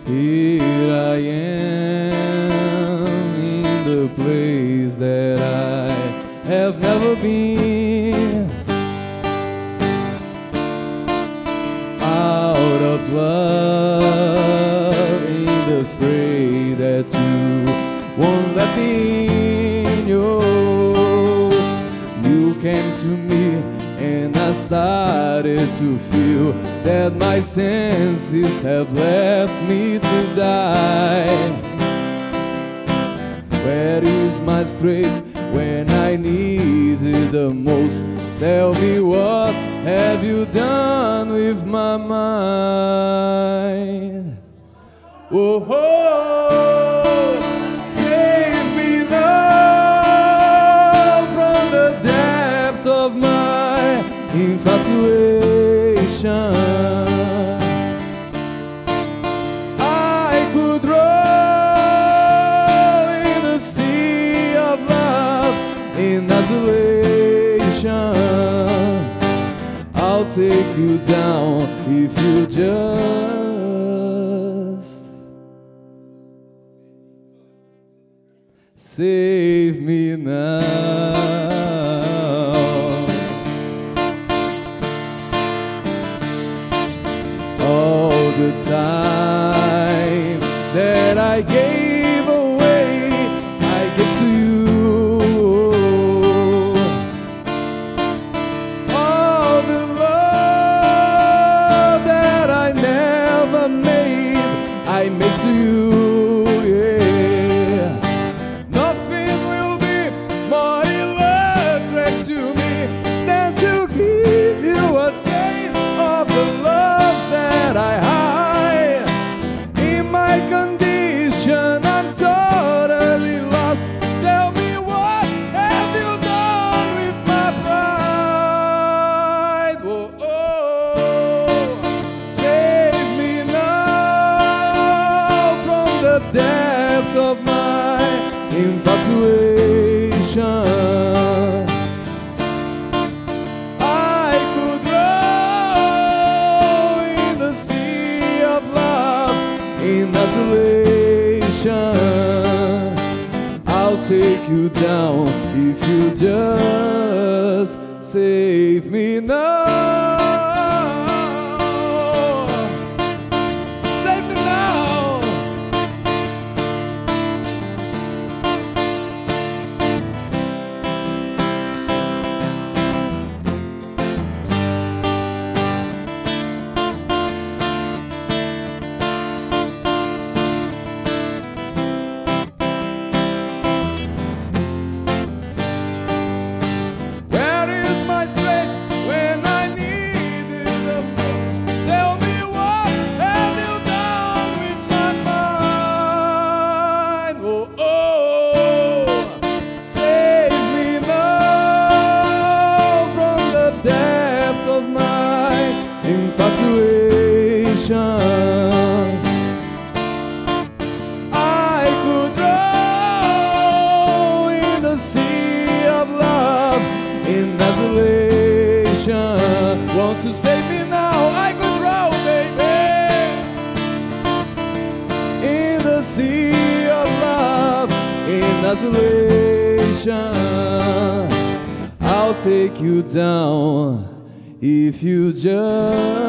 Here I am in the place that I have never been. Out of love, ain't afraid that you won't let me in. You came to me and I started to feel that my senses have left me to die. Where is my strength when I need it the most? Tell me, what have you done with my mind? Oh, oh, save me now from the depth of my infatuation. I could roll in the sea of love in isolation. I'll take you down if you just save me now. All the time that I gave away, I give to you. All the love that I never made, I make to you. Yeah. Nothing will be more electric to me than to give you a taste of the love that I hide. In my condition, I'm totally lost. Tell me, what have you done with my pride? Whoa, oh, save me now from the depth of my infatuation. I could roll in the sea of love in isolation. I'll take you down if you just save me now. Save me now. Where is my strength when I need it the most? Tell me, what have you done with my mind? Oh, oh, save me now from the depth of my infatuation. I could roll in the sea of love in isolation. Won't you save me now? I could roll, baby, in the sea of love in isolation. I'll take you down if you just